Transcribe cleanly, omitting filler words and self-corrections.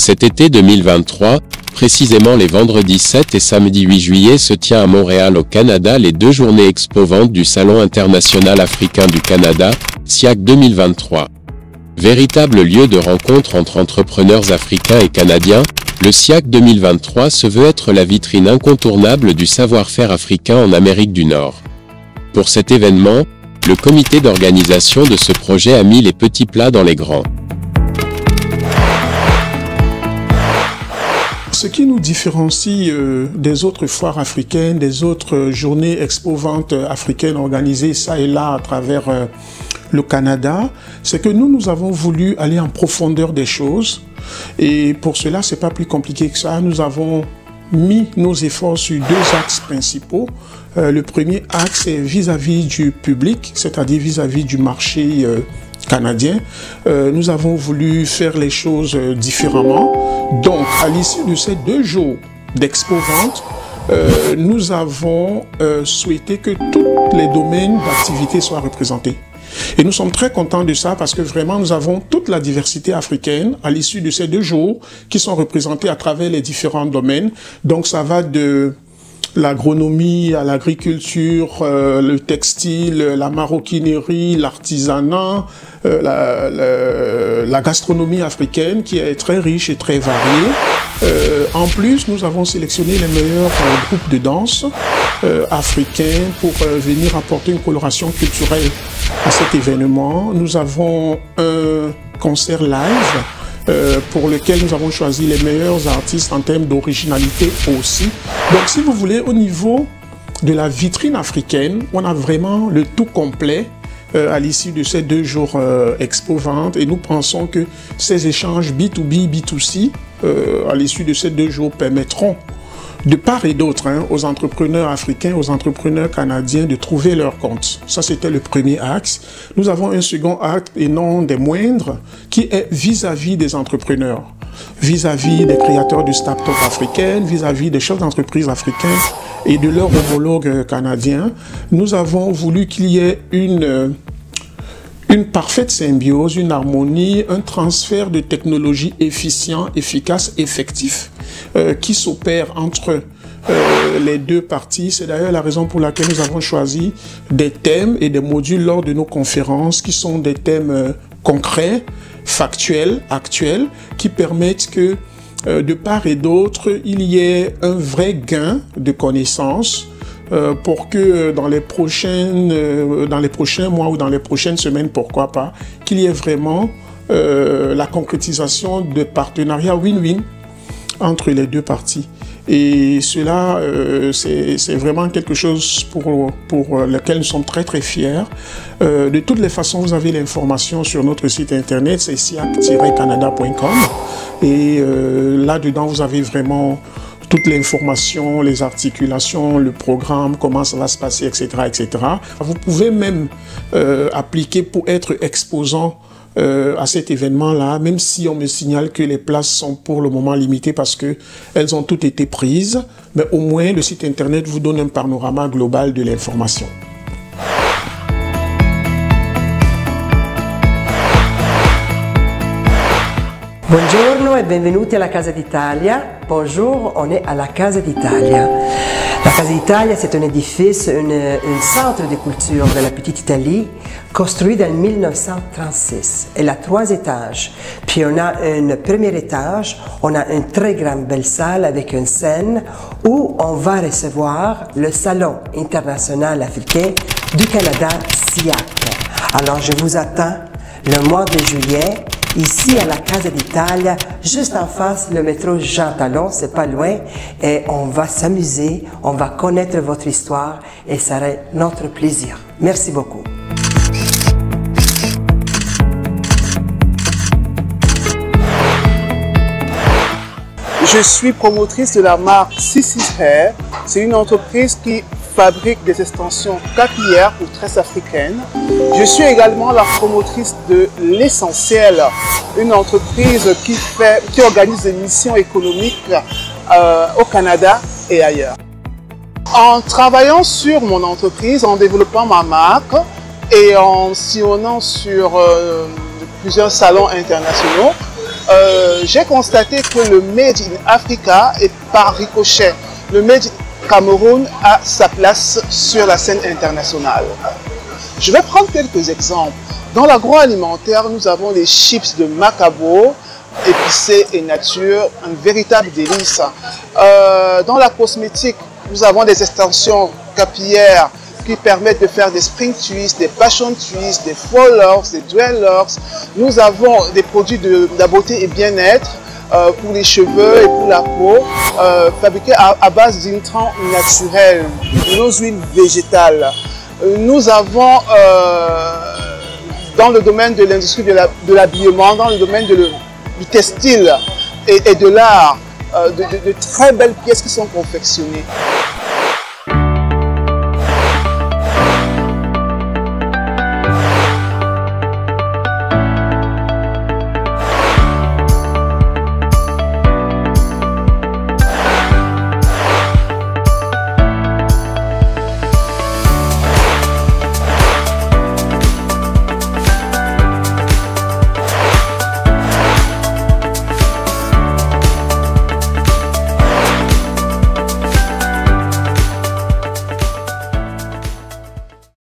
Cet été 2023, précisément les vendredis 7 et samedi 8 juillet se tient à Montréal au Canada les 2 journées expo-ventes du Salon international africain du Canada, SIAC 2023. Véritable lieu de rencontre entre entrepreneurs africains et canadiens, le SIAC 2023 se veut être la vitrine incontournable du savoir-faire africain en Amérique du Nord. Pour cet événement, le comité d'organisation de ce projet a mis les petits plats dans les grands. Ce qui nous différencie des autres foires africaines, des autres journées expo-ventes africaines organisées ça et là à travers le Canada, c'est que nous avons voulu aller en profondeur des choses. Et pour cela, c'est pas plus compliqué que ça. Nous avons mis nos efforts sur 2 axes principaux. Le premier axe est vis-à-vis du public, c'est-à-dire vis-à-vis du marché canadien. Nous avons voulu faire les choses différemment. Donc, à l'issue de ces 2 jours d'expo-vente, nous avons souhaité que tous les domaines d'activité soient représentés. Et nous sommes très contents de ça parce que vraiment nous avons toute la diversité africaine à l'issue de ces 2 jours qui sont représentés à travers les différents domaines. Donc ça va de l'agronomie à l'agriculture, le textile, la maroquinerie, l'artisanat, la gastronomie africaine qui est très riche et très variée. En plus, nous avons sélectionné les meilleurs groupes de danse africains pour venir apporter une coloration culturelle à cet événement. Nous avons un concert live pour lequel nous avons choisi les meilleurs artistes en termes d'originalité aussi. Donc si vous voulez, au niveau de la vitrine africaine, on a vraiment le tout complet à l'issue de ces 2 jours expo-vente et nous pensons que ces échanges B2B, B2C à l'issue de ces 2 jours permettront de part et d'autre aux entrepreneurs africains, aux entrepreneurs canadiens de trouver leur compte. Ça, c'était le premier axe. Nous avons un second axe, et non des moindres, qui est vis-à-vis des entrepreneurs, vis-à-vis des créateurs de start-up africaines, vis-à-vis des chefs d'entreprise africains et de leurs homologues canadiens. Nous avons voulu qu'il y ait une parfaite symbiose, une harmonie, un transfert de technologies efficient, efficace, effectif qui s'opère entre les 2 parties. C'est d'ailleurs la raison pour laquelle nous avons choisi des thèmes et des modules lors de nos conférences qui sont des thèmes concrets, factuels, actuels, qui permettent que de part et d'autre, il y ait un vrai gain de connaissances pour que dans les prochains mois ou dans les prochaines semaines, pourquoi pas, qu'il y ait vraiment la concrétisation de partenariats win-win entre les 2 parties. Et cela, c'est vraiment quelque chose pour lequel nous sommes très très fiers. De toutes les façons, vous avez l'information sur notre site internet, c'est siac-canada.com. Et là-dedans, vous avez vraiment toute l'information, les articulations, le programme, comment ça va se passer, etc., etc. Vous pouvez même appliquer pour être exposant à cet événement-là, même si on me signale que les places sont pour le moment limitées parce que elles ont toutes été prises, mais au moins le site internet vous donne un panorama global de l'information. Buongiorno e benvenuti alla Casa d'Italia. Bonjour, on est à la Casa d'Italia. La Casa d'Italia, c'est un édifice, un centre de culture de la Petite Italie, construit en 1936. Elle a 3 étages. Puis on a un premier étage, on a une très grande belle salle avec une scène où on va recevoir le Salon international africain du Canada, SIAC. Alors je vous attends le mois de juillet, ici à la Casa d'Italia, juste en face le métro Jean Talon, c'est pas loin, et on va s'amuser, on va connaître votre histoire et ça sera notre plaisir. Merci beaucoup. Je suis promotrice de la marque Sissi Hair. C'est une entreprise qui fabrique des extensions capillaires pour tresses africaines. Je suis également la promotrice de l'Essentiel, une entreprise qui organise des missions économiques au Canada et ailleurs. En travaillant sur mon entreprise, en développant ma marque et en sillonnant sur plusieurs salons internationaux, j'ai constaté que le Made in Africa est par ricochet. Le Made in Cameroun a sa place sur la scène internationale. Je vais prendre quelques exemples. Dans l'agroalimentaire, nous avons les chips de Macabo, épicés et nature, un véritable délice. Dans la cosmétique, nous avons des extensions capillaires qui permettent de faire des spring twists, des passion twists, des faux locks, des dual locks. Nous avons des produits de la beauté et bien-être pour les cheveux et pour la peau, fabriqués à base d'intrants naturels, de nos huiles végétales. Nous avons dans le domaine de l'industrie de l'habillement, dans le domaine du textile et de l'art, de très belles pièces qui sont confectionnées.